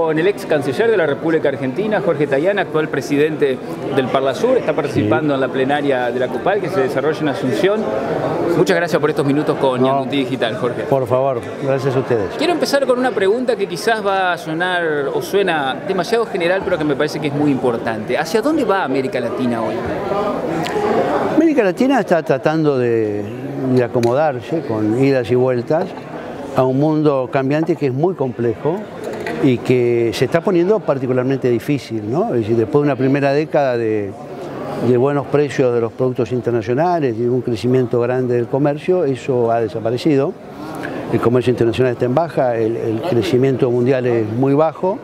con el ex canciller de la República Argentina, Jorge Tayana, actual presidente del Parlasur. Está participando en la plenaria de la COPAL que se desarrolla en Asunción. Muchas gracias por estos minutos con Ñandutí Digital, Jorge. Por favor, gracias a ustedes. Quiero empezar con una pregunta que quizás va a sonar o suena demasiado general, pero que me parece que es muy importante. ¿Hacia dónde va América Latina hoy? América Latina está tratando de acomodarse con idas y vueltas a un mundo cambiante que es muy complejo y que se está poniendo particularmente difícil, ¿no? Es decir, después de una primera década de buenos precios de los productos internacionales y de un crecimiento grande del comercio, eso ha desaparecido. El comercio internacional está en baja, el crecimiento mundial es muy bajo.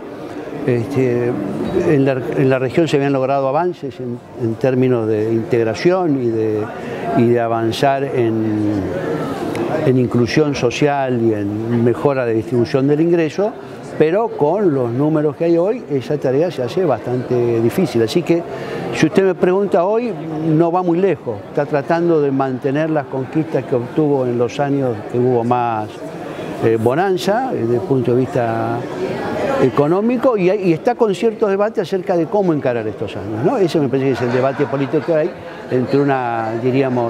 En la región se habían logrado avances en términos de integración y de avanzar en inclusión social y en mejora de distribución del ingreso, pero con los números que hay hoy, esa tarea se hace bastante difícil. Así que, si usted me pregunta hoy, no va muy lejos. Está tratando de mantener las conquistas que obtuvo en los años que hubo más bonanza, desde el punto de vista económico, y está con ciertos debates acerca de cómo encarar estos años, ¿no? Ese me parece que es el debate político que hay entre una, diríamos,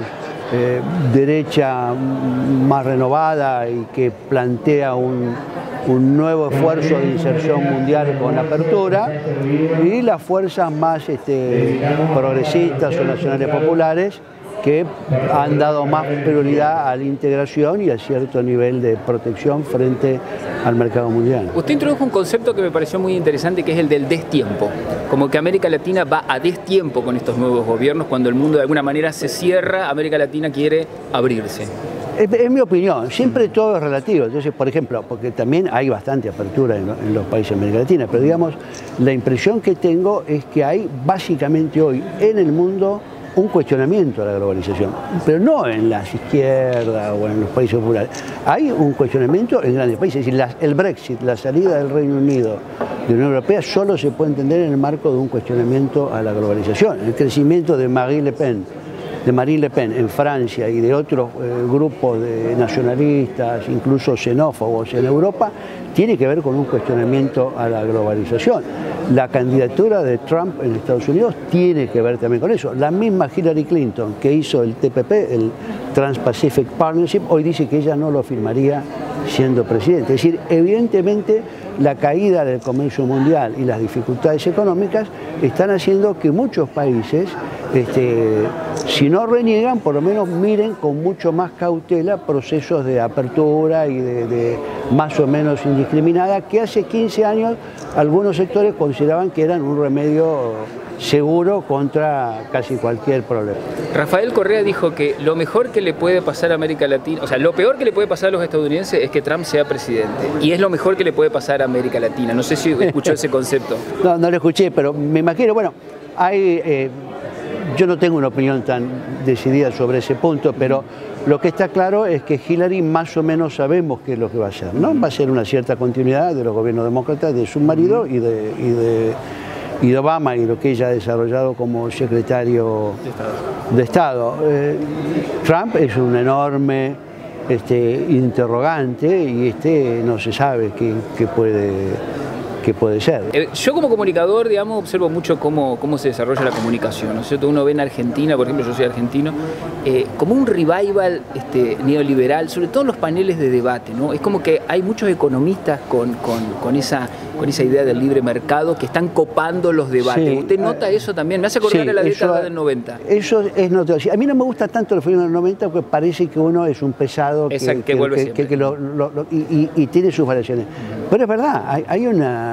derecha más renovada y que plantea un nuevo esfuerzo de inserción mundial con apertura, y las fuerzas más progresistas o nacionales populares que han dado más prioridad a la integración y a cierto nivel de protección frente al mercado mundial. Usted introdujo un concepto que me pareció muy interesante, que es el del destiempo. Como que América Latina va a destiempo con estos nuevos gobiernos. Cuando el mundo de alguna manera se cierra, América Latina quiere abrirse. Es mi opinión, siempre todo es relativo. Entonces, por ejemplo, porque también hay bastante apertura en los países de América Latina, pero digamos, la impresión que tengo es que hay básicamente hoy en el mundo un cuestionamiento a la globalización, pero no en las izquierdas o en los países populares. Hay un cuestionamiento en grandes países. Es decir, el Brexit, la salida del Reino Unido de la Unión Europea, solo se puede entender en el marco de un cuestionamiento a la globalización. El crecimiento de Marine Le Pen en Francia y de otros grupos de nacionalistas, incluso xenófobos en Europa, tiene que ver con un cuestionamiento a la globalización. La candidatura de Trump en Estados Unidos tiene que ver también con eso. La misma Hillary Clinton, que hizo el TPP, el Trans-Pacific Partnership, hoy dice que ella no lo firmaría siendo presidente. Es decir, evidentemente la caída del comercio mundial y las dificultades económicas están haciendo que muchos países, si no reniegan, por lo menos miren con mucho más cautela procesos de apertura y de más o menos indiscriminada, que hace 15 años algunos sectores consideraban que eran un remedio seguro contra casi cualquier problema. Rafael Correa dijo que lo mejor que le puede pasar a América Latina, o sea, lo peor que le puede pasar a los estadounidenses es que Trump sea presidente, y es lo mejor que le puede pasar a América Latina. No sé si escuchó ese concepto. No lo escuché, pero me imagino, bueno, yo no tengo una opinión tan decidida sobre ese punto, pero lo que está claro es que Hillary más o menos sabemos qué es lo que va a hacer, ¿no? Va a ser una cierta continuidad de los gobiernos demócratas, de su marido y de Obama y lo que ella ha desarrollado como secretario de Estado. Trump es un enorme interrogante y no se sabe qué puede ser. Yo como comunicador, digamos, observo mucho cómo se desarrolla la comunicación, ¿no es cierto? Uno ve en Argentina, por ejemplo, yo soy argentino, como un revival neoliberal, sobre todo en los paneles de debate, ¿no? Es como que hay muchos economistas con esa idea del libre mercado que están copando los debates. Sí, ¿usted nota eso también? Me hace acordar a la década del 90. Eso es notable. A mí no me gusta tanto el fenómeno del 90 porque parece que uno es un pesado que vuelve siempre. Y tiene sus variaciones. Pero es verdad, hay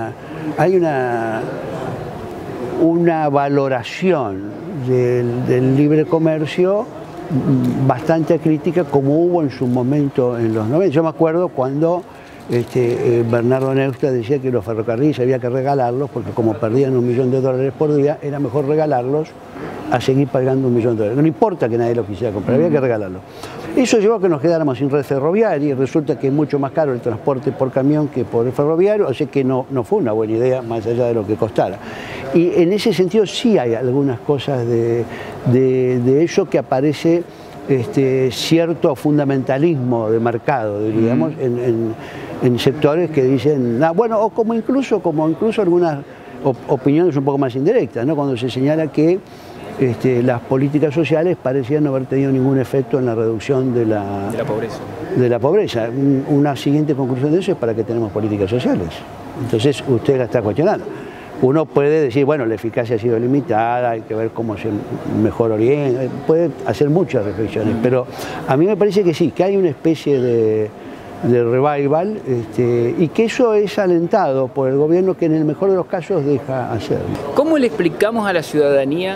una valoración del libre comercio bastante crítica, como hubo en su momento en los 90. Yo me acuerdo cuando Bernardo Neustadt decía que los ferrocarriles había que regalarlos porque como perdían $1 millón por día, era mejor regalarlos a seguir pagando $1 millón. No importa que nadie lo quisiera comprar, había que regalarlos. Eso llevó a que nos quedáramos sin red ferroviaria y resulta que es mucho más caro el transporte por camión que por el ferroviario, así que no fue una buena idea más allá de lo que costara. Y en ese sentido sí hay algunas cosas de eso que aparece cierto fundamentalismo de mercado, digamos, en sectores que dicen, bueno, o como incluso algunas opiniones un poco más indirectas, ¿no? Cuando se señala que las políticas sociales parecían no haber tenido ningún efecto en la reducción de la pobreza. Una siguiente conclusión de eso es: ¿para qué tenemos políticas sociales? Entonces usted la está cuestionando. Uno puede decir, bueno, la eficacia ha sido limitada, hay que ver cómo se mejor orienta, puede hacer muchas reflexiones, pero a mí me parece que sí, que hay una especie de revival, y que eso es alentado por el gobierno, que en el mejor de los casos deja hacerlo. ¿Cómo le explicamos a la ciudadanía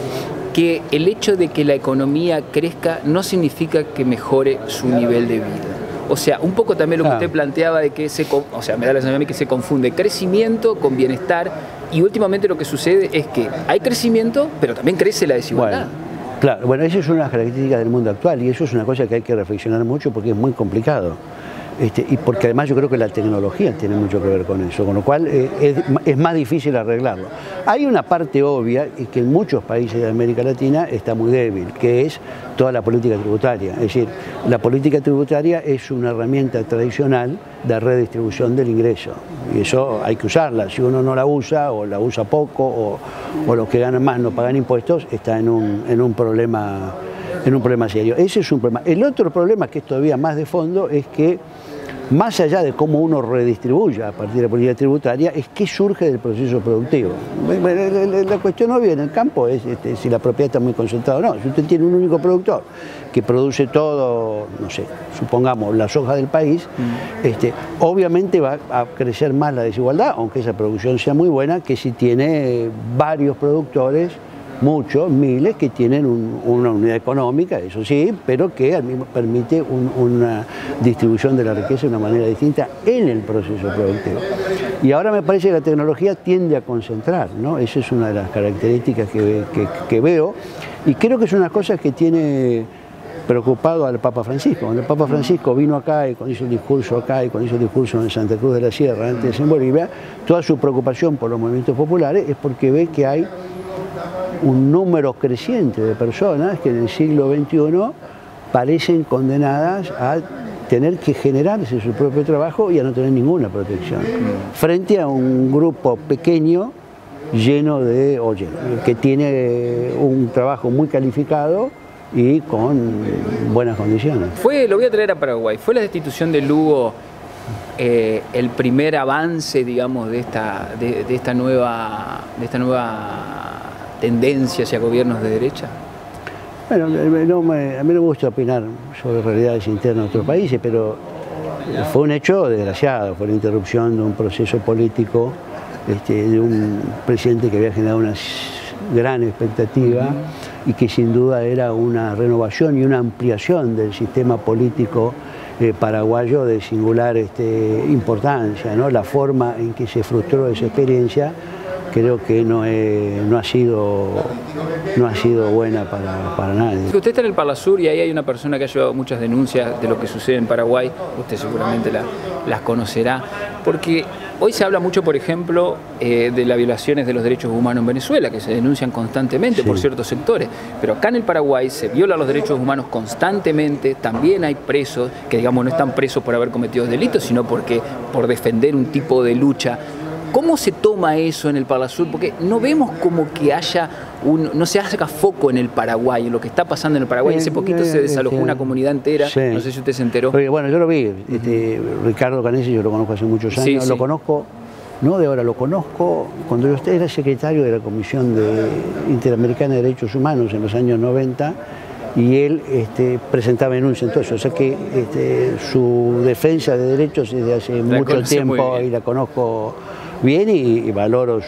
que el hecho de que la economía crezca no significa que mejore su nivel de vida? O sea, un poco también lo que usted planteaba de que me da la sensación que se confunde crecimiento con bienestar, y últimamente lo que sucede es que hay crecimiento, pero también crece la desigualdad. Claro, bueno, esa es una de las características del mundo actual, y eso es una cosa que hay que reflexionar mucho porque es muy complicado. Y porque además yo creo que la tecnología tiene mucho que ver con eso, con lo cual es más difícil arreglarlo. Hay una parte obvia, y que en muchos países de América Latina está muy débil, que es toda la política tributaria. Es decir, la política tributaria es una herramienta tradicional de redistribución del ingreso, y eso hay que usarla. Si uno no la usa, o la usa poco, o los que ganan más no pagan impuestos, está en un problema serio. Ese es un problema. El otro problema, que es todavía más de fondo, es que más allá de cómo uno redistribuye a partir de la política tributaria, es qué surge del proceso productivo. La cuestión obvia en el campo es si la propiedad está muy concentrada o no. Si usted tiene un único productor que produce todo, no sé, supongamos la soja del país, obviamente va a crecer más la desigualdad, aunque esa producción sea muy buena, que si tiene varios productores, muchos, miles, que tienen una unidad económica, eso sí, pero que al mismo permite una distribución de la riqueza de una manera distinta en el proceso productivo. Y ahora me parece que la tecnología tiende a concentrar, ¿no? Esa es una de las características que veo, y creo que es una cosa que tiene preocupado al Papa Francisco. Cuando el Papa Francisco vino acá, y cuando hizo el discurso acá, y cuando hizo el discurso en Santa Cruz de la Sierra, antes en Bolivia, toda su preocupación por los movimientos populares es porque ve que hay un número creciente de personas que en el siglo XXI parecen condenadas a tener que generarse su propio trabajo y a no tener ninguna protección, frente a un grupo pequeño que tiene un trabajo muy calificado y con buenas condiciones. Lo voy a traer a Paraguay. ¿Fue la destitución de Lugo el primer avance, digamos, de esta nueva tendencia hacia gobiernos de derecha? Bueno, a mí no me gusta opinar sobre realidades internas de otros países, pero fue un hecho desgraciado, fue la interrupción de un proceso político, de un presidente que había generado una gran expectativa y que sin duda era una renovación y una ampliación del sistema político paraguayo de singular importancia, ¿no? La forma en que se frustró esa experiencia creo que no ha sido buena para nadie. Usted está en el Parlasur y ahí hay una persona que ha llevado muchas denuncias de lo que sucede en Paraguay, usted seguramente las conocerá, porque hoy se habla mucho, por ejemplo, de las violaciones de los derechos humanos en Venezuela, que se denuncian constantemente por ciertos sectores, pero acá en el Paraguay se violan los derechos humanos constantemente, también hay presos que, digamos, no están presos por haber cometido delitos, sino por defender un tipo de lucha. ¿Cómo se toma eso en el Parlasur? Porque no vemos como que no se haga foco en el Paraguay, en lo que está pasando en el Paraguay. Hace poquito se desalojó una comunidad entera, no sé si usted se enteró. Bueno, yo lo vi, Ricardo Canesi, yo lo conozco hace muchos años, lo conozco, no de ahora, lo conozco cuando yo era secretario de la Comisión Interamericana de Derechos Humanos en los años 90, y él presentaba denuncias entonces, o sea que su defensa de derechos es de hace mucho tiempo y la conozco bien y valoro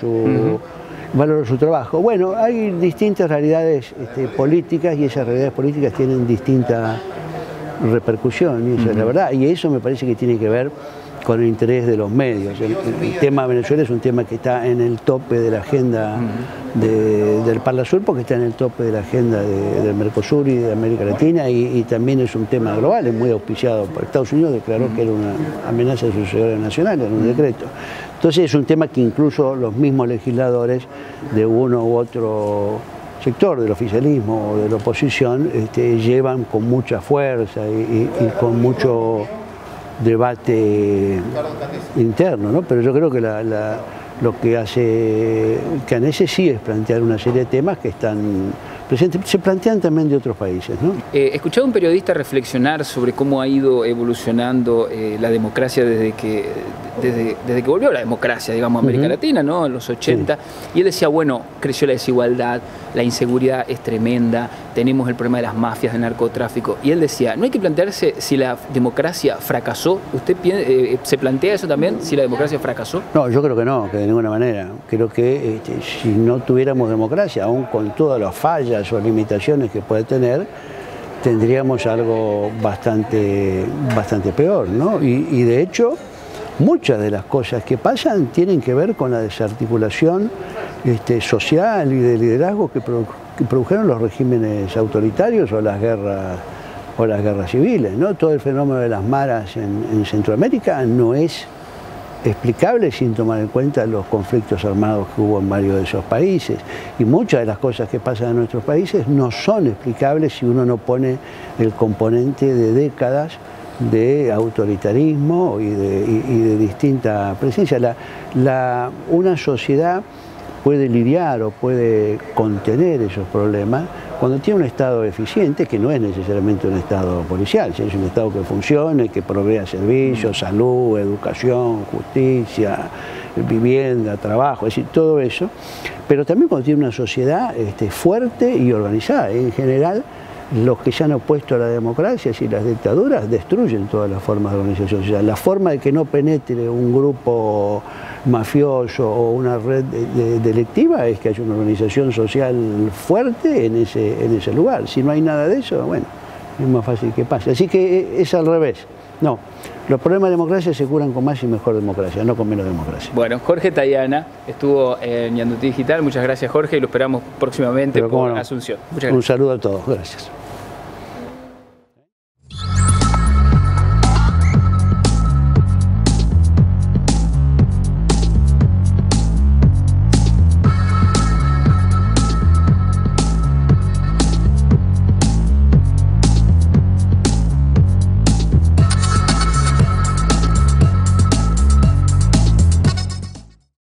su trabajo. Bueno, hay distintas realidades políticas, y esas realidades políticas tienen distinta repercusión, y esa es la verdad, y eso me parece que tiene que ver con el interés de los medios. El tema de Venezuela es un tema que está en el tope de la agenda del Parlasur, porque está en el tope de la agenda del Mercosur y de América Latina, y también es un tema global, es muy auspiciado por Estados Unidos, declaró que era una amenaza de su seguridad nacional en un decreto. Entonces es un tema que incluso los mismos legisladores de uno u otro sector del oficialismo o de la oposición llevan con mucha fuerza y con mucho debate interno, ¿no? Pero yo creo que lo que hace Canese sí es plantear una serie de temas que están presentes, se plantean también de otros países, ¿no? Escuché a un periodista reflexionar sobre cómo ha ido evolucionando la democracia desde que volvió la democracia, digamos, a América Latina, ¿no? En los 80, sí. Y él decía, bueno, creció la desigualdad, la inseguridad es tremenda, tenemos el problema de las mafias, del narcotráfico, y él decía, no hay que plantearse si la democracia fracasó. ¿Usted se plantea eso también, si la democracia fracasó? No, yo creo que no, que de ninguna manera. Creo que si no tuviéramos democracia, aún con todas las fallas o limitaciones que puede tener, tendríamos algo bastante peor, ¿no? Y de hecho, muchas de las cosas que pasan tienen que ver con la desarticulación social y de liderazgo que produjeron los regímenes autoritarios o las guerras civiles, ¿no? Todo el fenómeno de las maras en Centroamérica no es explicable sin tomar en cuenta los conflictos armados que hubo en varios de esos países. Y muchas de las cosas que pasan en nuestros países no son explicables si uno no pone el componente de décadas de autoritarismo y de distinta presencia. Una sociedad puede lidiar o puede contener esos problemas cuando tiene un Estado eficiente, que no es necesariamente un Estado policial, es un Estado que funcione, que provea servicios, salud, educación, justicia, vivienda, trabajo, es decir, todo eso, pero también cuando tiene una sociedad fuerte y organizada. En general, los que se han opuesto a la democracia y las dictaduras destruyen todas las formas de organización social. La forma de que no penetre un grupo mafioso o una red delictiva es que haya una organización social fuerte en ese lugar. Si no hay nada de eso, bueno, es más fácil que pase. Así que es al revés. No, los problemas de democracia se curan con más y mejor democracia, no con menos democracia. Bueno, Jorge Tayana estuvo en Ñandutí Digital. Muchas gracias, Jorge, y lo esperamos próximamente por Asunción. Muchas gracias. Un saludo a todos. Gracias.